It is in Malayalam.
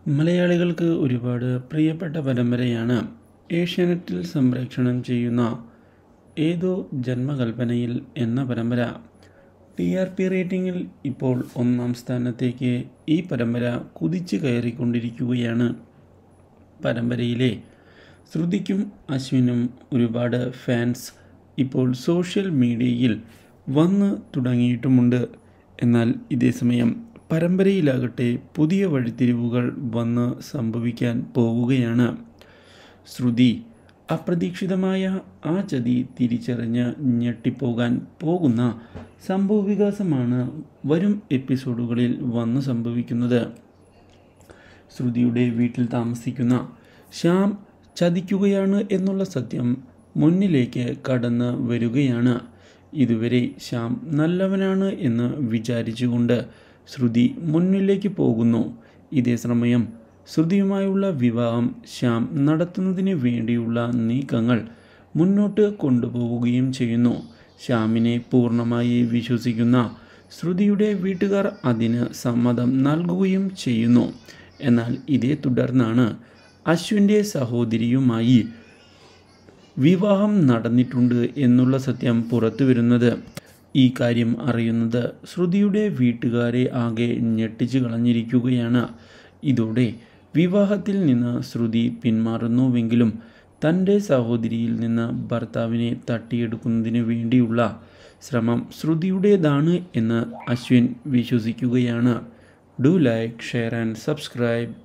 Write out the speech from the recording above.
മലയാളികൾക്ക് ഒരുപാട് പ്രിയപ്പെട്ട പരമ്പരയാണ് ഏഷ്യാനെറ്റിൽ സംപ്രേക്ഷണം ചെയ്യുന്ന ഏതോ ജന്മകൽപ്പനയിൽ എന്ന പരമ്പര. TRP റേറ്റിംഗിൽ ഇപ്പോൾ 1-ാം സ്ഥാനത്തേക്ക് ഈ പരമ്പര കുതിച്ചു കയറിക്കൊണ്ടിരിക്കുകയാണ്. പരമ്പരയിലെ ശ്രുതിക്കും അശ്വിനും ഒരുപാട് ഫാൻസ് ഇപ്പോൾ സോഷ്യൽ മീഡിയയിൽ വന്ന് തുടങ്ങിയിട്ടുമുണ്ട്. എന്നാൽ ഇതേസമയം പരമ്പരയിലാകട്ടെ പുതിയ വഴിത്തിരിവുകൾ വന്ന് സംഭവിക്കാൻ പോവുകയാണ്. ശ്രുതി അപ്രതീക്ഷിതമായ ആ ചതി തിരിച്ചറിഞ്ഞ് ഞെട്ടിപ്പോകാൻ പോകുന്ന സംഭവവികാസമാണ് വരും എപ്പിസോഡുകളിൽ വന്ന് സംഭവിക്കുന്നത്. ശ്രുതിയുടെ വീട്ടിൽ താമസിക്കുന്ന ശ്യാം ചതിക്കുകയാണ് എന്നുള്ള സത്യം മുന്നിലേക്ക് കടന്ന് വരികയാണ്. ഇതുവരെ ശ്യാം നല്ലവനാണ് എന്ന് വിചാരിച്ചുകൊണ്ട് ശ്രുതി മുന്നിലേക്ക് പോകുന്നു. ഇതേസമയം ശ്രുതിയുമായുള്ള വിവാഹം ശ്യാം നടത്തുന്നതിന് വേണ്ടിയുള്ള നീക്കങ്ങൾ മുന്നോട്ട് കൊണ്ടുപോവുകയും ചെയ്യുന്നു. ശ്യാമിനെ പൂർണ്ണമായി വിശ്വസിക്കുന്ന ശ്രുതിയുടെ വീട്ടുകാർ അതിന് സമ്മതം നൽകുകയും ചെയ്യുന്നു. എന്നാൽ ഇതേ തുടർന്നാണ് അശ്വിൻ്റെ സഹോദരിയുമായി വിവാഹം നടന്നിട്ടുണ്ട് എന്നുള്ള സത്യം പുറത്തു വരുന്നത്. ഈ കാര്യം അറിയുന്നത് ശ്രുതിയുടെ വീട്ടുകാരെ ആകെ ഞെട്ടിച്ചു കളഞ്ഞിരിക്കുകയാണ്. ഇതോടെ വിവാഹത്തിൽ നിന്ന് ശ്രുതി പിന്മാറുന്നുവെങ്കിലും തൻ്റെ സഹോദരിയിൽ നിന്ന് ഭർത്താവിനെ തട്ടിയെടുക്കുന്നതിന് വേണ്ടിയുള്ള ശ്രമം ശ്രുതിയുടേതാണ് എന്ന് അശ്വിൻ വിശ്വസിക്കുകയാണ്. Do like, share and subscribe.